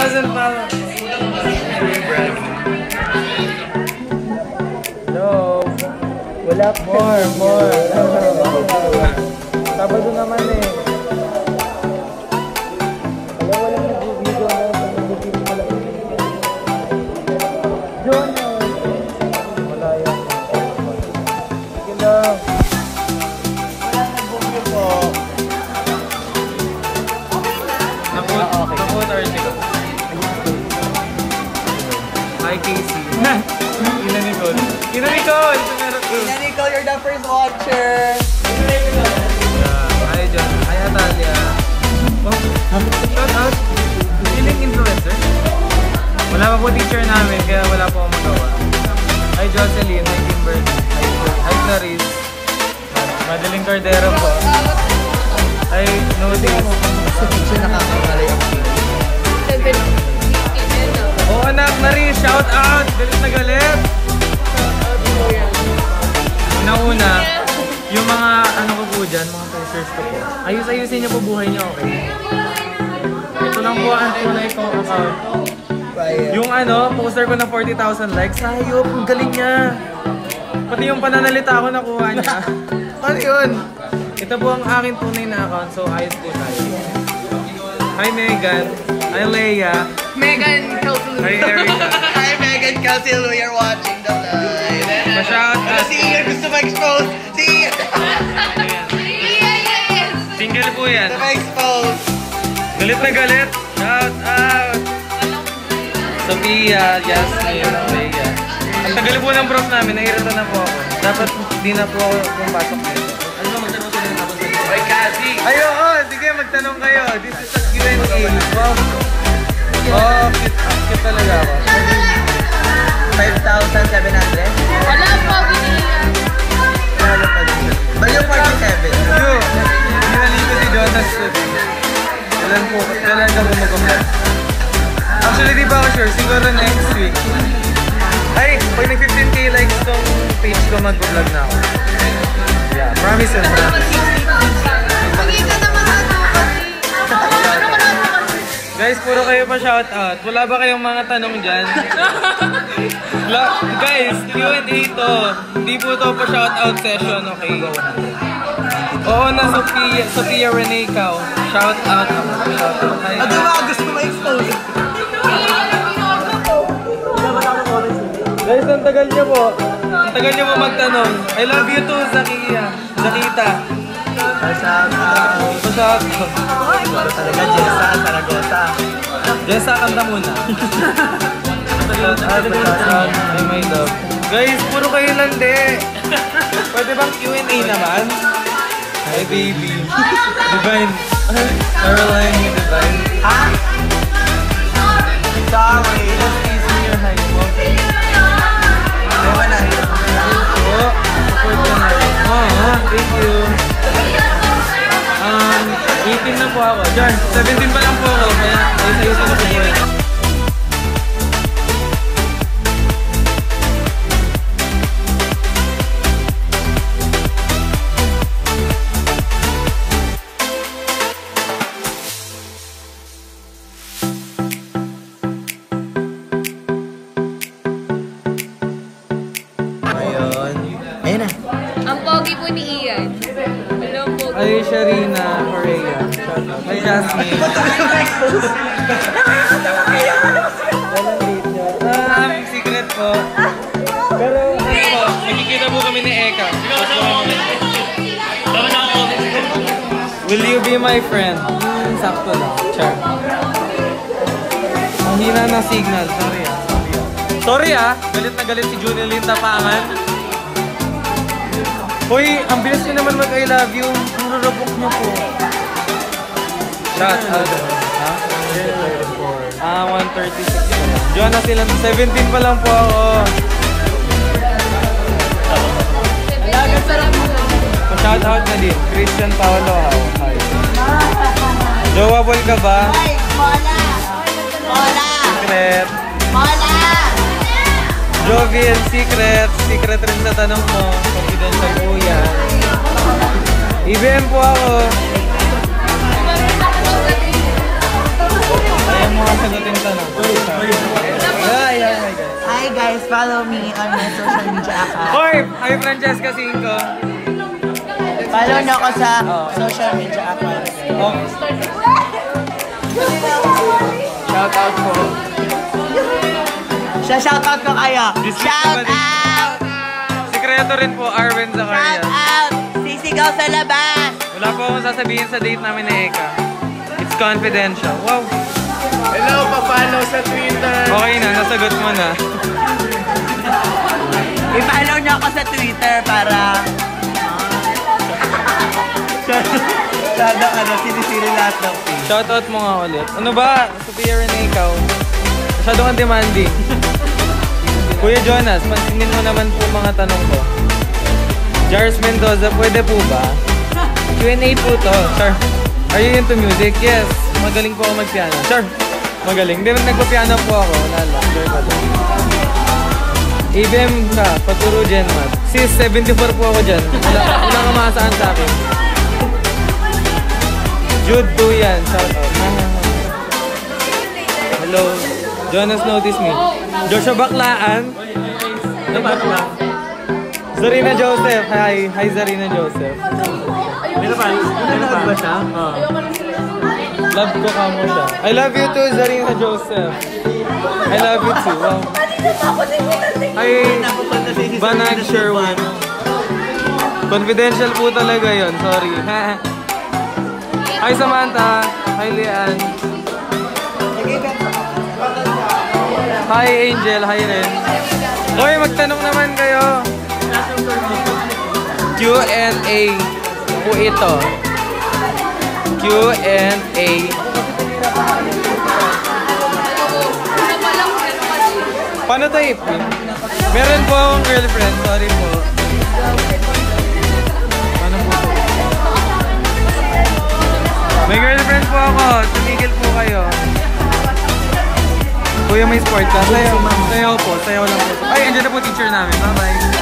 1,000 followers. Hello. Wala more. Sabado naman eh. Wala nag-video na nag-video malaki. Jonas. Wala yan. Sige lang. Wala nag-video po. Naput article. Hi Casey. Ina Nicole. Ina Nicole! Ina Nicole, you're the first watcher. Hi John. Hi Natalia. Oh, shout out. Feeling influencer. Wala pa po teacher namin kaya wala po akong magawa. Hi Jocelyn. Hi Kimberly. Hi Clarice. Madaling Cordero po. Hi Notice. Sa picture nakakamali ang oh anak, Nari, shout out! Galit na galit! Una-una, yung mga ano ko po dyan, mga posters ko po. Ayus-ayusin niyo po buhay niyo, okay? Ito lang po ang tunay kong account. Yung ano, poster ko na 40,000 likes, hayop, ang galing niya! Pati yung pananalita ko nakuha niya. Ano yun? Ito po ang aking tunay na account, so ayos po tayo. Hi Megan! Hi Leia! Megan Kelsilu. Hi Erica! Hi Megan Kelsilu, you're watching the live. Pa-shout out! Si Ian gusto ma-expose. Si Ian! Single po yan. Gusto ma-expose. Galit na galit! Shout out! Sophia, Jasmine, Leia. Ang tagal po ng bros namin, nahirata na po ako. Dapat di na po ako pumasok nito. Ano ba magtanong sila ng tapos nito? Ay, Kazi! Ay, oo! Sige, magtanong kayo. This is a Q&A. Wow! Oh, cute talaga ako. 5,700? Wala pa, binigyan. Wala pa din. Bayo 47. Yo! Hinalito si Jonas. Kailan ka mo mag-vlog? Actually, di ba ako sure? Siguro next week. Ay, pag nag-15k likes tong page ko, mag-vlog na ako. Yeah, promise and promise. Magiging naman ano kasi. Ano ka naman kasi? Guys, puro kayo pa shoutout. Wala ba kayong mga tanong dyan? Guys, Q&A to. Hindi po to pa shoutout session, okay? Oo na, Sophia Renee Cao. Shoutout ako. Shoutout. Ano ba gusto ma-expose? Guys, ang tagal niyo po. Ang tagal niyo po magtanong. I love you too, Zakita. Shoutout. Talaga, Jessa, Saragosa. Jessa, kanta muna. Shoutout. Ay, my love. Guys, puro kayo lang de. Pwede bang Q&A naman? Hi, baby. Divine. Caroline, Divine. Ha? Sorry. Just easy your high. Okay. Ewan na. Oh, support ka na. Oh, thank you. 18 na po ako. Diyan, 17 pa lang po ako. Kaya ayos-ayos na po po. Ayun na. Ang pogi po ni Ian. Hello, pogi. Ay, Sharina, Korea. Hi, Jasmine. Secret po. Pero ano po, nakikita po kami ni Eka. Will you be my friend? Sakto lang. Char. Ang hina na signal. Sorry ah. Galit na galit si Junilyn Tapangan. Hoy, ang bilis niyo naman mag-I love you. Ang rurabok niyo po. Shout out. Ha? 136. Jonas silang 17 pa lang po ako. Pa-shout out na din. Christian Paolo. Hi. Jowa-ball ka ba? Ay, Mola! Mola! Secret. Mola! Jovian, secret. Secret rin sa tanong mo. Confidential po yan. IBM po ako. Ayan mo. sagutin tanong. Hi guys, follow me on my social media account. Hoy! Hi Francesca Cinco. Follow nyo ako sa social media account. Oh. Shout out po. Shoutout ko kayo. Shout Balik. out! Sikreto rin po, Arwen Shout Zacarias. out! Sisigaw sa labas! Wala po akong sasabihin sa date namin ni Eka. It's confidential. Wow. Hello, pa-follow sa Twitter. Okay na, nasagot mo na. I-follow nyo ako sa Twitter para... Sada sinisiri lahat ng page. Shoutout mo nga ulit. Ano ba? Superior na ikaw. Masyado kang demanding. Kuya Jonas, pansinin mo naman po mga tanong ko. Jars Mendoza, pwede po ba? Q&A po to. Char. Are you into music? Yes. Magaling po ako mag-piano. Char. Magaling. Hindi, nagpa-piano po ako. Lala. Enjoy ko lang. ABM ka, paturo Genmat. Sis, 74 po ako dyan. Wala ka maasaan sa akin. Jude po yan. Shout out. Hello. Jonas notice me. Joshua Baklaan. Ano Bakla? Zarina Joseph. Hi. Hi Zarina Joseph. Meron ba siya? Love ko ka mo siya. I love you too, Zarina Joseph. I love you too. Wow. Hi, Banag Sherwan. Confidential po talaga yon. Sorry. Hi Samantha. Hi Lian. Hi Angel. Hi Ren. Hoy, magtanong naman kayo. Q&A po ito. Q&A. Paano tayo ipin? Meron po akong girlfriend. Sorry po. Paano po? May girlfriend po ako. Tumigil po kayo. Kuya, may sport ka? Sayaw po. Sayaw lang po. Ay, andyan na po teacher namin. Bye-bye.